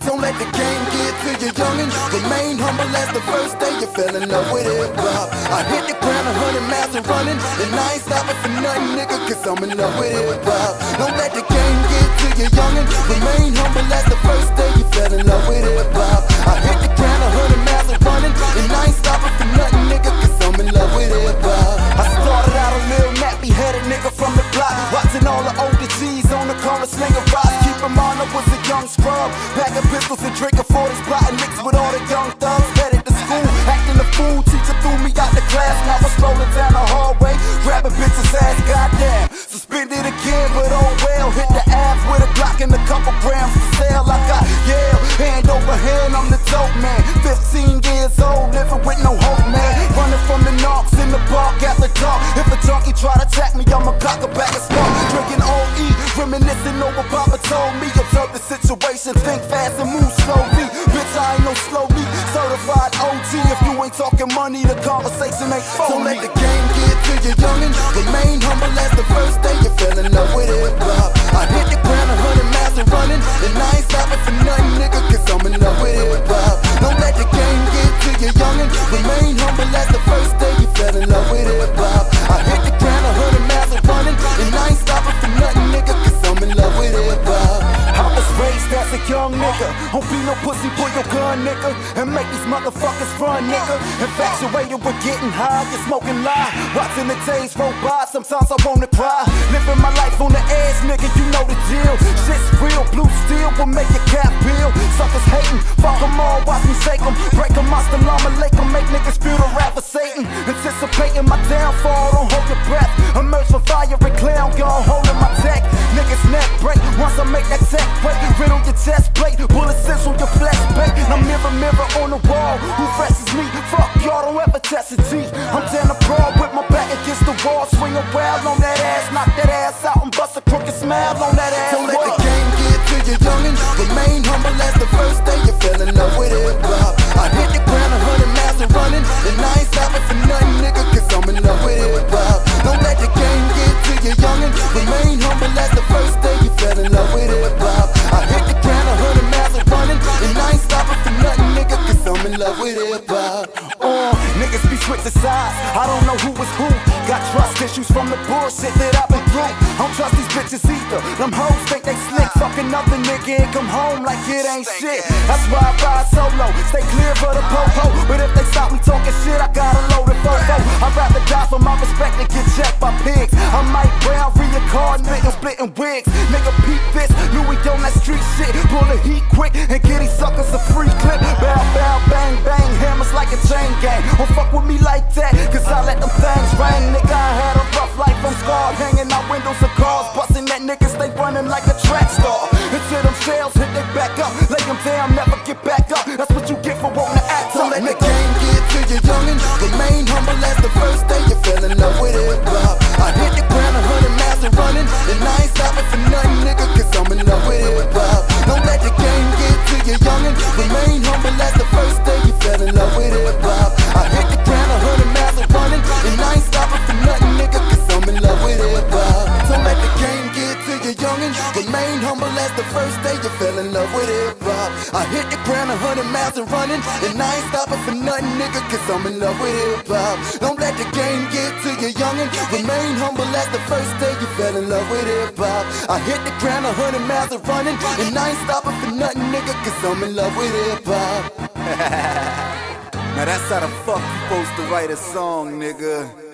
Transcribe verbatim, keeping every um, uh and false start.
Don't let the game get to you, youngin'. Remain humble as the first day you fell in love with hip-hop. I hit the ground a hundred miles and running, and I ain't stopping for nothing, nigga, cause I'm in love with hip-hop. Don't let the game get to you, youngin'. Remain humble as the first day you fell in love with hip-hop. I hit the ground a hundred miles and running, and I ain't stopping for nothing, nigga, cause I'm in love with hip-hop. I started out a little nappy-headed nigga from the block, watching all the older G's on the corner slinging rocks. Keep in mind I was a young scrub, packing pistols and drinking forties, plotting mixed with all the young thugs. Headed to school, acting the fool, teacher threw me out the class. Now I was rolling down the hallway, grabbing bitches' ass, goddamn. Suspended again, but oh well. Hit the abs with a Glock and a couple grams to sell. I got yeah, hand over hand, I'm the dope man. Fifteen years old, living with no hope, man. Running from the knocks in the park after dark. If a junkie try to attack me, I'ma cock a back and start drinking O E, reminiscing over Papa told me. Observe the situation, think fast and move slowly. Bitch, I ain't no slowly certified O G. If you ain't talking money, the conversation ain't phony. Don't let the game get to you, youngin'. Remain humble as the first day you fell in love with hip-hop. I hit the ground a hundred miles and running, and I ain't stopping for nothing, nigga, cause I'm in love with hip-hop. Don't let the game get to you, youngin'. Remain humble as the first day you fell in love with hip-hop. I hit the ground a hundred miles and running, and I ain't stopping for nothing, nigga, cause I'm in love with hip-hop. I was raised as a young nigga, don't be no pussy, pull your gun, nigga, and make these motherfuckers run, nigga. Infatuated with getting high, just smoking lie, watching the days roll by. Sometimes I wanna cry, living my life on the edge, nigga, you know the deal. Shit's real, blue steel will make your cap peel. Suckers hating, fuck them all, watch me shake them, break them, monster llama, lake them, make niggas feel the wrath of Satan. Anticipating my downfall, don't hold your breath. Emerge from fire and clown, gone holding my tech. Niggas neck break, once I make that tech break. Riddle your chest plate, bullets on your flesh plate. Now mirror, mirror on the wall, who freshes me? Fuck y'all, don't ever test a G. I'm down the broad with my back against the wall, swing around on that ass, knock that ass out and bust a crooked smile on that ass. Don't let the game get to you, youngin'. Remain humble as the first day you fell in love with hip-hop. I hit the ground a hundred miles and running, and I ain't stopping for nothing, nigga, cause I'm in love with hip-hop. Don't let the game get to you, youngin'. Remain humble as the first day you fell in love with hip-hop. I hit the ground a hundred miles and running, and I ain't stopping for nothing, nigga, cause I'm in love with hip-hop. Uh, niggas be switching sides, I don't know who is who. Got trust issues from the bullshit that I've been through. I don't trust these bitches either, them hoes think they slick. Fucking another nigga and come home like it ain't shit. That's why I ride solo, stay clear for the po-po. But if they stop me talking shit, I got a loaded photo. I'd rather die for my respect than get checked by pigs. I might brown reincarnate and splitting wigs. Nigga peep this, Louis on that street shit. Pull the heat quick and get these suckers a free clip. Bow, bow, bang, bang, hammers like a chain gang. Don't fuck with me like that, cause I let them things ring. Nigga, I had a rough life, I'm scarred, hanging out windows of cars, busting that niggas, they running like a track star. Until them shells hit they back up, lay them down, never get back up. That's what you get for wanting to act up. Don't let the game get to you, youngin'. Remain humble as the first day you fell in love with hip-hop. I hit the ground a hundred miles and running, and I ain't stopping for nothing, nigga, cause I'm in love with hip-hop. Don't let the game get to you, youngin'. Remain humble as the first day you fell in love with hip-hop. I hit the ground a hundred miles and running, and I ain't stopping for nothing, nigga, cause I'm in love with hip-hop. Don't let the game get to you, youngin'. Remain humble as the first day you fell in love with hip-hop. I hit the ground a hundred miles and running, and I ain't stopping for nothing, nigga, cause I'm in love with hip-hop. Don't let the game get to you, youngin'. Remain humble as the first day you fell in love with hip-hop. I hit the ground a hundred miles and running, and I ain't stopping for nothing, nigga, cause I'm in love with hip-hop. Now that's how the fuck you supposed to write a song, nigga.